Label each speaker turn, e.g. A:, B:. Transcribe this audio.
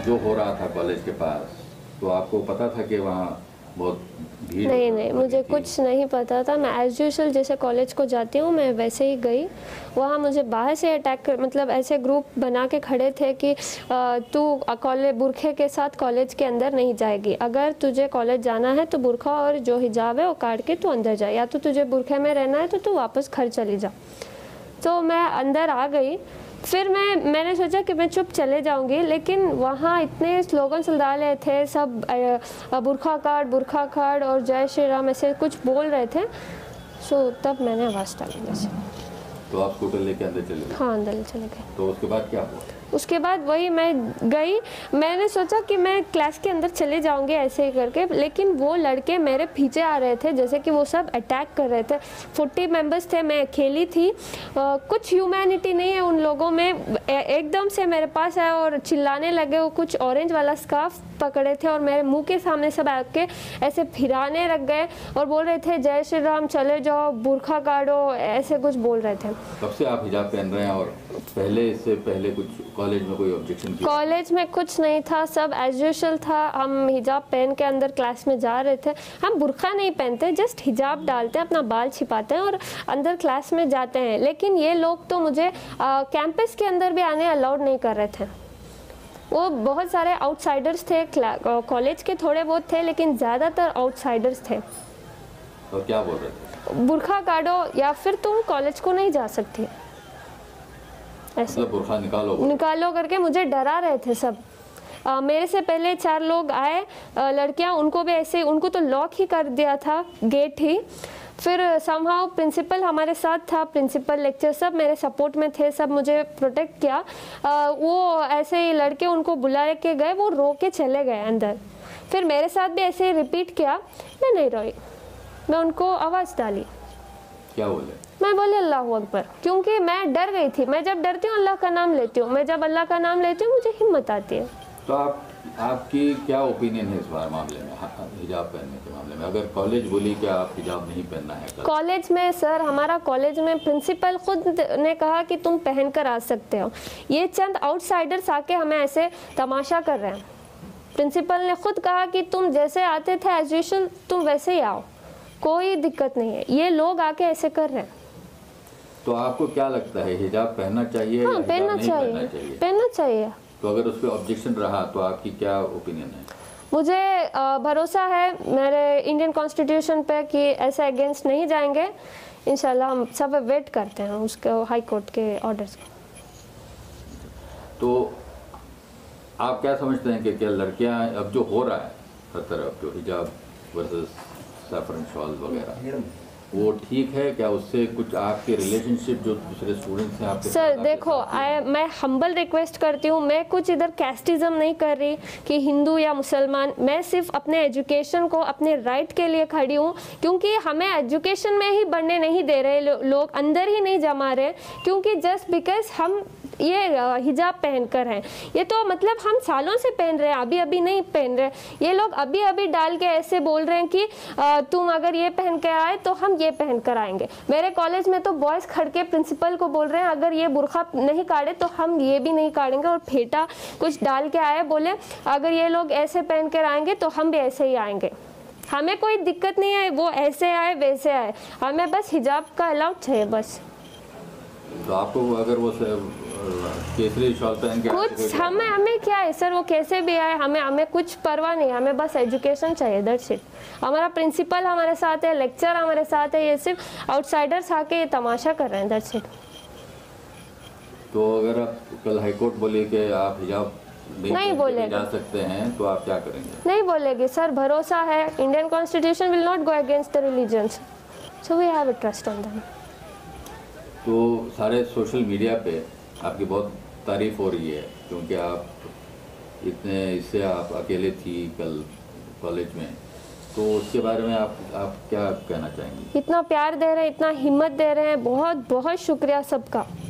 A: जो हो रहा था कॉलेज के पास, तो आपको पता था कि वहाँ बहुत भीड़?
B: नहीं, मुझे कुछ नहीं पता था। मैं एज यूजुअल जैसे कॉलेज को जाती हूँ मैं वैसे ही गई। वहाँ मुझे बाहर से अटैक कर, मतलब ऐसे ग्रुप बना के खड़े थे कि तू कॉलेज बुरखे के साथ कॉलेज के अंदर नहीं जाएगी, अगर तुझे कॉलेज जाना है तो बुरखा और जो हिजाब है वो काट के तू अंदर जा, या तो तुझे बुरखे में रहना है तो तू वापस घर चली जा। तो मैं अंदर आ गई। फिर मैंने सोचा कि मैं चुप चले जाऊंगी, लेकिन वहाँ इतने स्लोगन डाले थे सब, बुरखा काट और जय श्री राम ऐसे कुछ बोल रहे थे। सो तब मैंने आवाज़ डाली जैसे।
A: तो आप स्कूटर लेके अंदर चले गए?
B: हाँ, अंदर चले गए।
A: तो उसके बाद क्या हुआ?
B: उसके बाद वही मैं गई, मैंने सोचा कि मैं क्लास के अंदर चले जाऊंगी ऐसे ही करके, लेकिन वो लड़के मेरे पीछे आ रहे थे, जैसे कि वो सब अटैक कर रहे थे। 40 मेंबर्स थे, मैं अकेली थी। कुछ ह्यूमैनिटी नहीं है उन लोगों में। एकदम से मेरे पास आए और चिल्लाने लगे। वो कुछ ऑरेंज वाला स्कार्फ पकड़े थे और मेरे मुंह के सामने सब आके ऐसे फिराने लग गए और बोल रहे थे जय श्री राम, चले जाओ, बुरखा काटो, ऐसे कुछ बोल रहे थे।
A: कब से आप हिजाब पहन रहे हैं और इससे पहले कुछ कॉलेज में कोई ऑब्जेक्शन किया?
B: कॉलेज में कुछ नहीं था, सब एज यूजुअल था। हम हिजाब पहन के अंदर क्लास में जा रहे थे। हम बुरखा नहीं पहनते, जस्ट हिजाब डालते हैं, अपना बाल छिपाते हैं और अंदर क्लास में जाते हैं। लेकिन ये लोग तो मुझे कैंपस के अंदर भी आने अलाउड नहीं कर रहे थे। वो बहुत सारे आउटसाइडर्स थे, कॉलेज के थोड़े बहुत थे, लेकिन ज़्यादातर आउटसाइडर्स थे।
A: और क्या बोल रहे थे?
B: बुरखा काटो या फिर तुम कॉलेज को नहीं जा सकते, ऐसे
A: मतलब बुरखा
B: निकालो करके मुझे डरा रहे थे सब। मेरे से पहले 4 लोग आए, लड़कियां, उनको भी ऐसे, उनको तो लॉक ही कर दिया था, गेट ही। फिर समहाउ प्रिंसिपल हमारे साथ था, प्रिंसिपल लेक्चर सब मेरे सपोर्ट में थे, सब मुझे प्रोटेक्ट किया। वो ऐसे ही लड़के उनको बुला के गए, वो रो के चले गए अंदर। फिर मेरे साथ भी ऐसे ही रिपीट किया, मैं नहीं रोई, मैं उनको आवाज़ डाली।
A: क्या बोले?
B: मैं बोली अल्लाह अकबर, क्योंकि मैं डर गई थी। मैं जब डरती हूँ अल्लाह का नाम लेती हूँ, मैं जब अल्लाह का नाम लेती हूँ मुझे हिम्मत आती है।
A: तो आपकी क्या ओपिनियन है इस बार मामले में, हिजाब पहनने के मामले में? अगर कॉलेज बोली कि आप हिजाब नहीं पहनना है
B: कॉलेज में, सर हमारा कॉलेज में प्रिंसिपल खुद ने कहा कि तुम पहन कर आ सकते हो। ये चंद आउटसाइडर्स आके हमें ऐसे तमाशा कर रहे हैं। प्रिंसिपल ने खुद कहा कि तुम जैसे आते थे एज यूजुअल तुम वैसे ही आओ, कोई दिक्कत नहीं है। ये लोग आके ऐसे कर रहे हैं।
A: तो आपको क्या लगता है, हिजाब पहनना चाहिए?
B: हाँ,
A: या
B: पहनना चाहिए, पहनना चाहिए।
A: तो अगर उस पर ऑब्जेक्शन रहा तो आपकी क्या ओपिनियन है?
B: मुझे भरोसा है मेरे इंडियन कॉन्स्टिट्यूशन पे कि ऐसे अगेंस्ट नहीं जाएंगे। इंशाल्लाह हम सब वेट करते हैं उसके हाई कोर्ट के ऑर्डर्स को।
A: तो आप क्या समझते हैं कि क्या लड़कियां, अब जो हो रहा है हर तरफ, जो हिजाब वर्सेस सैफरन शॉल वगैरह, वो ठीक है क्या? उससे कुछ आपके रिलेशनशिप जो दूसरे स्टूडेंट्स हैं आपके?
B: सर देखो, मैं हम्बल रिक्वेस्ट करती हूँ, मैं कुछ इधर कैस्टिज्म नहीं कर रही कि हिंदू या मुसलमान। मैं सिर्फ अपने एजुकेशन को, अपने राइट के लिए खड़ी हूँ, क्योंकि हमें एजुकेशन में ही बढ़ने नहीं दे रहे लोग, अंदर ही नहीं जमा रहे, क्योंकि जस्ट बिकॉज हम ये हिजाब पहनकर हैं। ये तो मतलब हम सालों से पहन रहे हैं, अभी अभी नहीं पहन रहे। ये लोग अभी अभी डाल के ऐसे बोल रहे हैं कि तुम अगर ये पहन के आए तो हम ये पहन कर आएंगे। मेरे कॉलेज में तो बॉयज़ खड़ के प्रिंसिपल को बोल रहे हैं अगर ये बुरखा नहीं काटे तो हम ये भी नहीं काटेंगे, और फेटा कुछ डाल के आए, बोले अगर ये लोग ऐसे पहन कर आएंगे तो हम भी ऐसे ही आएंगे। हमें कोई दिक्कत नहीं है, वो ऐसे आए वैसे आए, हमें बस हिजाब का अलाउड चाहिए बस।
A: तो आपको अगर वो केसरी शॉल पहन के
B: कुछ हमें क्या है सर, वो कैसे भी आए, हमें कुछ परवाह नहीं, हमें बस एजुकेशन चाहिए, दैट्स इट। हमारा प्रिंसिपल हमारे साथ है, लेक्चर हमारे साथ है, ये सिर्फ आउटसाइडर्स आके ये तमाशा कर रहे हैं, दैट्स इट।
A: तो अगर आप कल हाईकोर्ट बोले कि आप हिजाब
B: नहीं बोलेगे,
A: जा सकते हैं, तो आप क्या करेंगे?
B: नहीं बोलेगी सर, भरोसा है, Indian constitution will not go against the religions, so we have a trust on them.
A: तो सारे सोशल मीडिया पे आपकी बहुत तारीफ हो रही है, क्योंकि आप इससे आप अकेले थी कल कॉलेज में, तो उसके बारे में आप क्या कहना चाहेंगी?
B: इतना प्यार दे रहे हैं, इतना हिम्मत दे रहे हैं, बहुत बहुत शुक्रिया सबका।